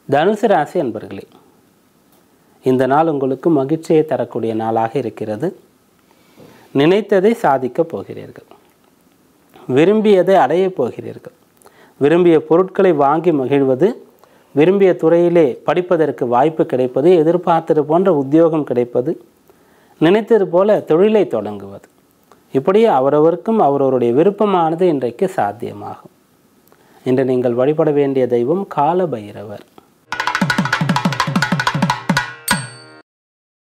தனுசு ராசி அன்பர்களே, இந்த நாள் உங்களுக்கு மகிழ்ச்சியை தரக்கூடிய நாளாக இருக்கிறது. நினைத்ததை சாதிக்கப் போகிறீர்கள். விரும்பியதை அடையப் போகிறீர்கள். விரும்பிய பொருட்களை வாங்கி மகிழ்வது, விரும்பிய துறையிலே படிப்பதற்கு வாய்ப்பு கிடைப்பது, எதிர்பார்த்தது போன்ற உத்தியோகம் கிடைப்பது, நினைத்தது போல தொழிலை தொடங்குவது, இப்படி அவரவருக்கும் அவரவருடைய விருப்பமானது இன்றைக்கு சாத்தியமாகும். இன்று நீங்கள் வழிபட வேண்டிய தெய்வம் கால பைரவர்.